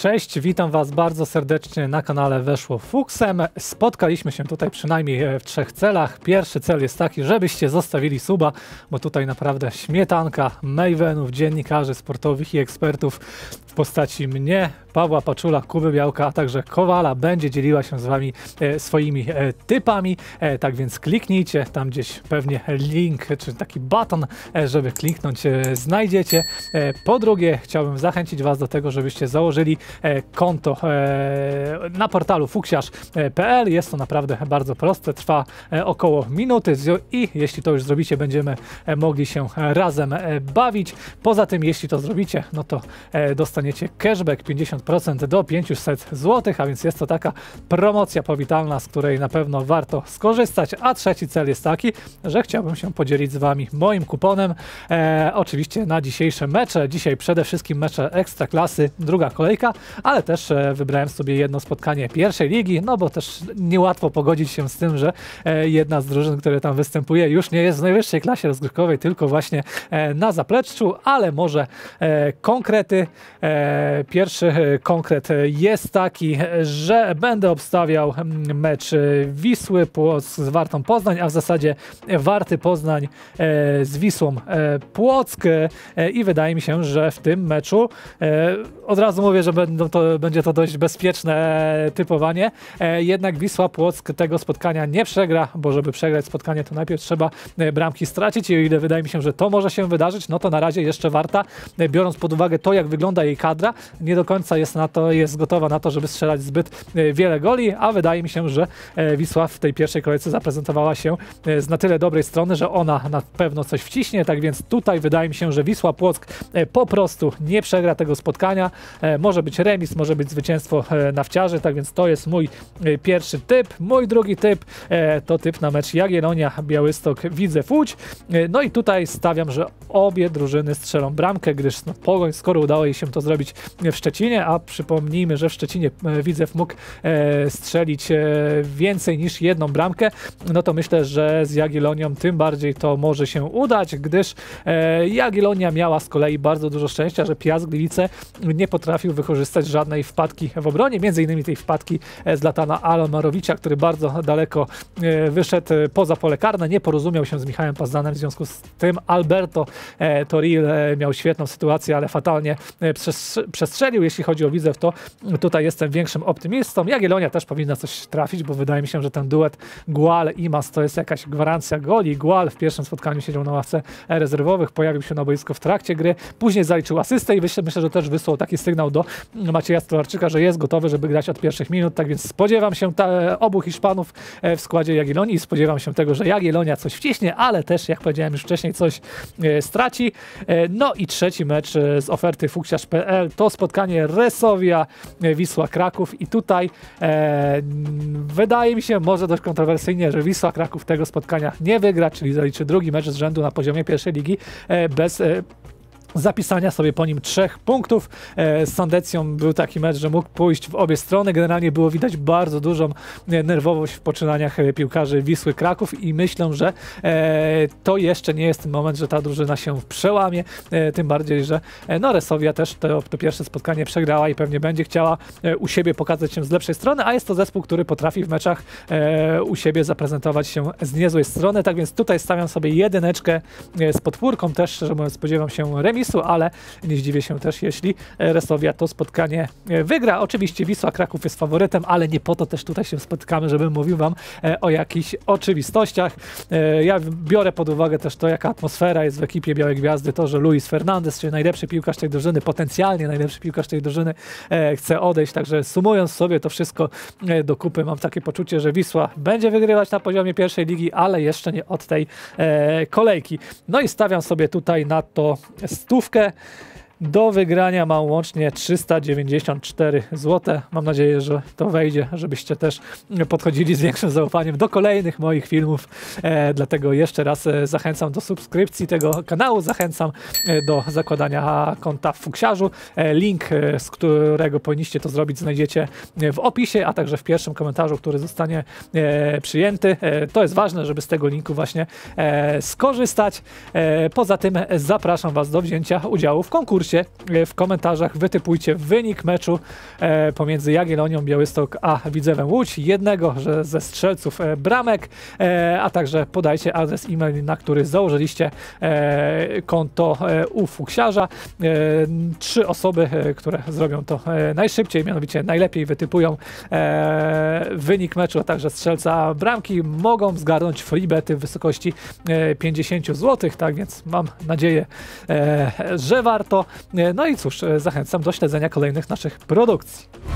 Cześć, witam Was bardzo serdecznie na kanale Weszło Fuksem. Spotkaliśmy się tutaj przynajmniej w 3 celach. Pierwszy cel jest taki, żebyście zostawili suba, bo tutaj naprawdę śmietanka mavenów, dziennikarzy sportowych i ekspertów w postaci mnie, Pawła Paczula, Kuby Białka, a także Kowala będzie dzieliła się z Wami swoimi typami. Tak więc kliknijcie, tam gdzieś pewnie link czy taki baton, żeby kliknąć, znajdziecie. Po drugie, chciałbym zachęcić Was do tego, żebyście założyli konto na portalu fuksiarz.pl. Jest to naprawdę bardzo proste, trwa około minuty i jeśli to już zrobicie, będziemy mogli się razem bawić. Poza tym, jeśli to zrobicie, no to dostaniecie cashback 50% do 500 zł, a więc jest to taka promocja powitalna, z której na pewno warto skorzystać. A trzeci cel jest taki, że chciałbym się podzielić z Wami moim kuponem. Oczywiście na dzisiejsze mecze. Dzisiaj przede wszystkim mecze Ekstraklasy, druga kolejka, ale też wybrałem sobie jedno spotkanie pierwszej ligi, no bo też niełatwo pogodzić się z tym, że jedna z drużyn, które tam występuje, już nie jest w najwyższej klasie rozgrywkowej, tylko właśnie na zapleczu, ale może konkrety. Pierwszy konkret jest taki, że będę obstawiał mecz Wisły z Wartą Poznań, a w zasadzie Warty Poznań z Wisłą Płock i wydaje mi się, że w tym meczu od razu mówię, że będzie to dość bezpieczne typowanie, jednak Wisła Płock tego spotkania nie przegra, bo żeby przegrać spotkanie, to najpierw trzeba bramki stracić i o ile wydaje mi się, że to może się wydarzyć, no to na razie jeszcze Warta, biorąc pod uwagę to, jak wygląda jej kadra, nie do końca jest gotowa na to, żeby strzelać zbyt wiele goli, a wydaje mi się, że Wisła w tej pierwszej kolejce zaprezentowała się z na tyle dobrej strony, że ona na pewno coś wciśnie, tak więc tutaj wydaje mi się, że Wisła Płock po prostu nie przegra tego spotkania. Może być remis, może być zwycięstwo Nawciarzy, tak więc to jest mój pierwszy typ. Mój drugi typ to typ na mecz Jagiellonia Białystok Widzew Łódź. No i tutaj stawiam, że obie drużyny strzelą bramkę, gdyż Pogoń, skoro udało jej się to zrobić w Szczecinie, a przypomnijmy, że w Szczecinie Widzew mógł strzelić więcej niż jedną bramkę, no to myślę, że z Jagiellonią tym bardziej to może się udać, gdyż Jagiellonia miała z kolei bardzo dużo szczęścia, że Piast Gliwice nie potrafił wykorzystać żadnej wpadki w obronie, między innymi tej wpadki Zlatana Alomarowicza, który bardzo daleko wyszedł poza pole karne, nie porozumiał się z Michałem Pazdanem, w związku z tym Alberto Toril miał świetną sytuację, ale fatalnie przestrzelił. Jeśli chodzi o Widzew, to tutaj jestem większym optymistą. Jagiellonia też powinna coś trafić, bo wydaje mi się, że ten duet Gual-Imas to jest jakaś gwarancja goli. Gual w pierwszym spotkaniu siedział na ławce rezerwowych, pojawił się na boisku w trakcie gry, później zaliczył asystę i myślę, że też wysłał taki sygnał do Macieja Stolarczyka, że jest gotowy, żeby grać od pierwszych minut, tak więc spodziewam się obu Hiszpanów w składzie Jagiellonii i spodziewam się tego, że Jagiellonia coś wciśnie, ale też, jak powiedziałem już wcześniej, coś straci. No i trzeci mecz z oferty fuksiarz.pl to spotkanie Resovia Wisła Kraków i tutaj wydaje mi się, może dość kontrowersyjnie, że Wisła Kraków tego spotkania nie wygra, czyli zaliczy drugi mecz z rzędu na poziomie pierwszej ligi bez zapisania sobie po nim 3 punktów. Z Sandecją był taki mecz, że mógł pójść w obie strony. Generalnie było widać bardzo dużą nerwowość w poczynaniach piłkarzy Wisły Kraków i myślę, że to jeszcze nie jest ten moment, że ta drużyna się przełamie. Tym bardziej, że Resovia też to pierwsze spotkanie przegrała i pewnie będzie chciała u siebie pokazać się z lepszej strony, a jest to zespół, który potrafi w meczach u siebie zaprezentować się z niezłej strony. Tak więc tutaj stawiam sobie jedyneczkę z podpórką też, że spodziewam się remisu, ale nie zdziwię się też, jeśli Resovia to spotkanie wygra. Oczywiście Wisła Kraków jest faworytem, ale nie po to też tutaj się spotykamy, żebym mówił Wam o jakichś oczywistościach. Ja biorę pod uwagę też to, jaka atmosfera jest w ekipie Białej Gwiazdy, to, że Luis Fernandez, czyli najlepszy piłkarz tej drużyny, potencjalnie najlepszy piłkarz tej drużyny, chce odejść, także sumując sobie to wszystko do kupy, mam takie poczucie, że Wisła będzie wygrywać na poziomie pierwszej ligi, ale jeszcze nie od tej kolejki. No i stawiam sobie tutaj na to 100. Do wygrania mam łącznie 394 zł. Mam nadzieję, że to wejdzie, żebyście też podchodzili z większym zaufaniem do kolejnych moich filmów. Dlatego jeszcze raz zachęcam do subskrypcji tego kanału, zachęcam do zakładania konta w Fuksiarzu. Link, z którego powinniście to zrobić, znajdziecie w opisie, a także w pierwszym komentarzu, który zostanie przyjęty. To jest ważne, żeby z tego linku właśnie skorzystać. Poza tym zapraszam Was do wzięcia udziału w konkursie oczywiście w komentarzach wytypujcie wynik meczu pomiędzy Jagiellonią Białystok a Widzewem Łódź, jednego ze strzelców bramek, a także podajcie adres e-mail, na który założyliście konto u Fuksiarza. 3 osoby, które zrobią to najszybciej, mianowicie najlepiej wytypują wynik meczu, a także strzelca bramki, mogą zgarnąć freebety w wysokości 50 zł, tak więc mam nadzieję, że warto. No i cóż, zachęcam do śledzenia kolejnych naszych produkcji.